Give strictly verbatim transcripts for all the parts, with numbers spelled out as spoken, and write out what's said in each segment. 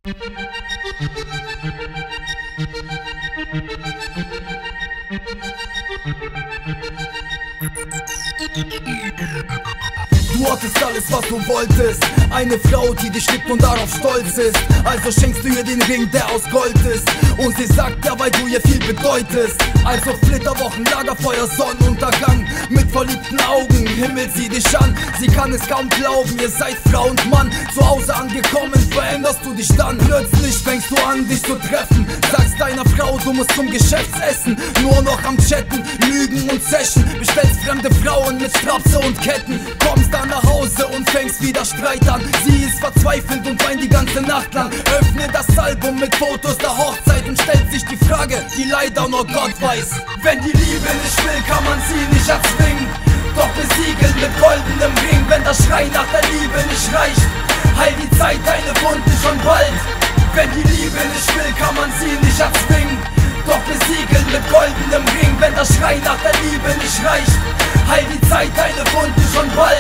Du hattest alles, was du wolltest, eine Frau, die dich liebt und darauf stolz ist. Also schenkst du ihr den Ring, der aus Gold ist, und sie sagt ja, weil du ihr viel bedeutest. Also Flitterwochen, Lagerfeuer, Sonnenuntergang, mit verliebten Augen himmelt sie dich an. Sie kann es kaum glauben, ihr seid Frau und Mann. Zu Hause angekommen, veränderst du dich dann. Plötzlich fängst du an, dich zu treffen, sagst deiner Frau, du musst zum Geschäftsessen. Nur noch am Chatten, Lügen und Zechen, bestellst fremde Frauen mit Strapse und Ketten. Kommst dann nach Hause und fängst wieder Streit an. Sie ist verzweifelt und weint die ganze Nacht lang. Öffne das Album mit Fotos der Hochzeit und stellt sich die Frage, die leider nur Gott weiß. Wenn die Liebe nicht will, kann man sie nicht erzwingen, doch besiegelt mit goldenem Ring. Wenn der Schrei nach der Liebe nicht reicht, heilt die Zeit deine Wunde schon bald. Wenn die Liebe nicht will, kann man sie nicht erzwingen, doch besiegelt mit goldenem Ring. Wenn der Schrei nach der Liebe nicht reicht, heilt die Zeit deine Wunde schon bald.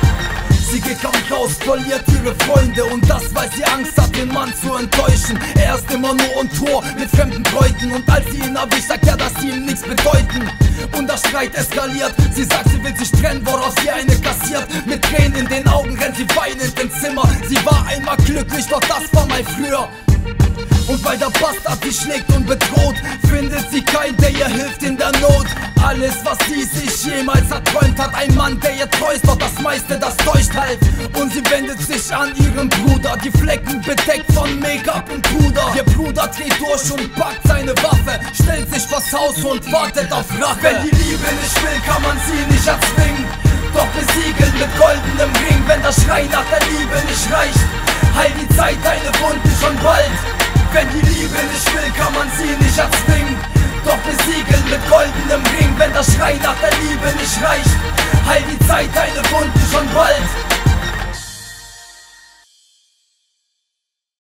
Sie geht kaum raus, verliert ihre Freunde, und das, weil sie Angst hat, den Mann zu enttäuschen. Er ist immer nur on Tour mit fremden Bräuten, und als sie ihn erwischt, sagt er, dass sie ihm nichts bedeuten. Und der Streit eskaliert, sie sagt, sie will sich trennen, woraus sie eine kassiert. Mit Tränen in den Augen rennt sie weinend ins Zimmer. Sie war einmal glücklich, doch das war mal früher. Und weil der Bastard sie schlägt und bedroht, findet sie keinen, der ihr hilft in der Not. Alles, was sie sich jemals erträumt hat, ein Mann, der ihr treu ist, doch das meiste, das täuscht halt. Und sie wendet sich an ihren Bruder, die Flecken bedeckt von Make-up und Puder. Ihr Bruder dreht durch und packt seine Waffe, stellt sich vors Haus und wartet auf Rache. Wenn die Liebe nicht will, kann man sie nicht erzwingen, doch besiegelt mit goldenem Ring. Wenn der Schrei nach der Liebe nicht reicht, heilt die Zeit deine Wunde schon bald. Wenn die Liebe nicht will, kann man sie nicht erzwingen, doch besiegelt mit goldenem Ring. Wenn der Schrei nach der Liebe nicht reicht, heilt die Zeit deine Wunde